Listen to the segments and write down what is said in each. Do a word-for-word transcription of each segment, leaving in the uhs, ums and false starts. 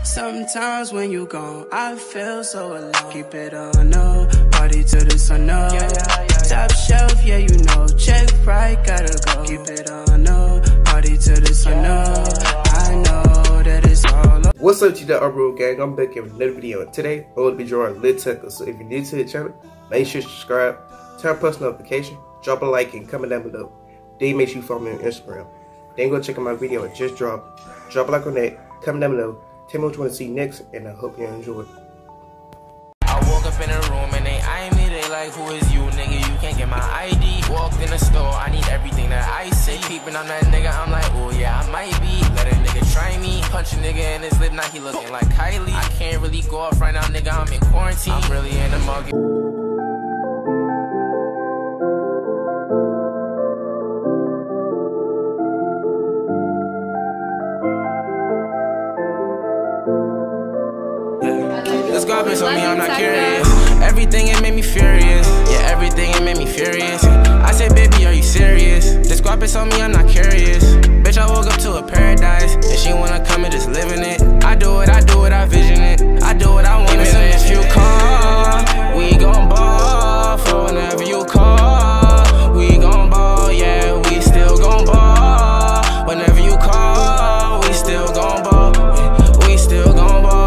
Sometimes when you gone, I feel so alone. Keep it on, no, party to the sun, no. Yeah, yeah, yeah. Top shelf, yeah, you know. Check right, gotta go. Keep it on, no, party to the sun, no. I know that it's all over. What's up, G Uproad gang? I'm back with another video. Today, I'm going to be drawing Lil Tecca. So if you're new to the channel, make sure to subscribe, turn post notification, drop a like, and comment down below. Then make sure you follow me on Instagram. Then go check out my video I just dropped. Drop a like on that, comment down below. Tell me what you want to see next, and I hope you enjoy. I woke up in a room and they eye me, they like, who is you, nigga? You can't get my I D. Walked in the store, I need everything that I say. Peeping on that nigga, I'm like, oh yeah, I might be. Let a nigga try me. Punch a nigga in his lip, now he looking like Kylie. I can't really go off right now, nigga, I'm in quarantine. I'm really in the market. This garbage on me, I'm not curious. Everything it made me furious. Yeah, everything it made me furious. I said, baby, are you serious? This garbage on me, I'm not curious. Bitch, I woke up to a paradise, and she wanna come and just live in it. I do it, I do it, I vision it. I do what I want. Even if you call, we gon' ball. For whenever you call, we gon' ball. Yeah, we still gon' ball. Whenever you call, we still gon' ball. Yeah, we still gon' ball.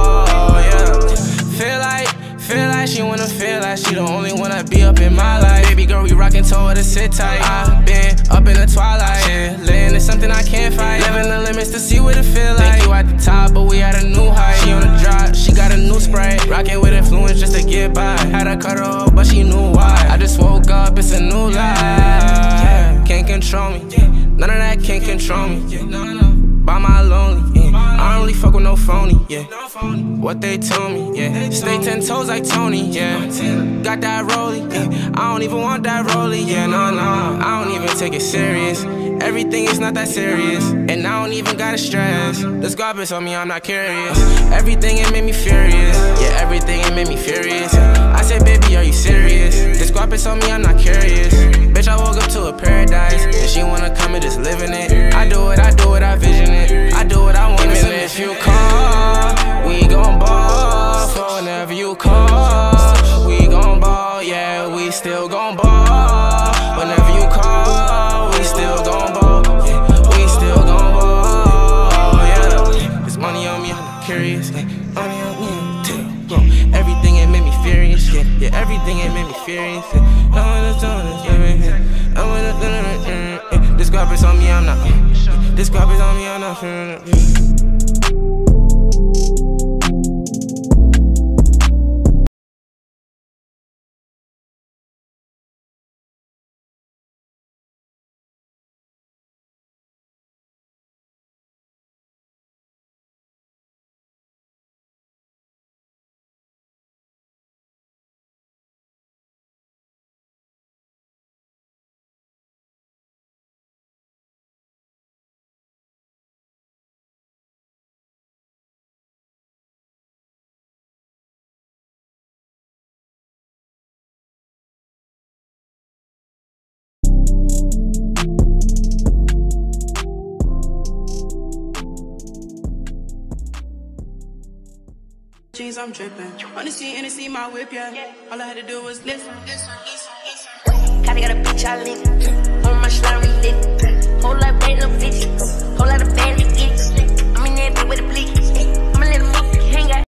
She wanna feel like she the only one that be up in my life. Baby girl, we rockin', told her to sit tight. I been up in the twilight, chillin', it's something I can't fight. Living the limits to see what it feel like. Think you at the top, but we at a new height. She on the drop, she got a new spray. Rockin' with influence just to get by. Had to cut her off, but she knew why. I just woke up, it's a new life. Can't control me, none of that can't control me. By my lonely, yeah. I don't really fuck with no phony, yeah. What they told me, yeah. Stay ten toes like Tony, yeah. Got that rollie, yeah. I don't even want that rollie, yeah. No, no, I don't even take it serious. Everything is not that serious, and I don't even gotta stress. This garbage on me, I'm not curious. Everything it made me furious, yeah. Everything it made me furious. I said, baby, are you serious? This garbage on me, I'm not curious. Bitch, I woke up to a paradise, and she wanna come and just live in it. I do it, I do it, I vision it. I do what I want. Even if you call, we gon' ball. For whenever you call, we gon' ball. Yeah, we still gon' ball. Whenever you call, we still gon' ball. Yeah, we still gon' ball. Yeah, there's money on me, I'm not curious. Yeah, money on me, yeah. Everything it made me furious. Yeah, yeah, everything it made me furious. Yeah. I wanna do this, yeah. I wanna do this. This garbage on me, I'm not. This garbage on me, I'm not feeling it. Jeans, I'm drippin'. On the scene, in the scene, my whip, yeah. All I had to do was listen. Kinda got a bitch I live. On my slime, we lit. Whole lot of bad little bitches. Whole lot of bad little bitches. I'm in that bitch with a bleak.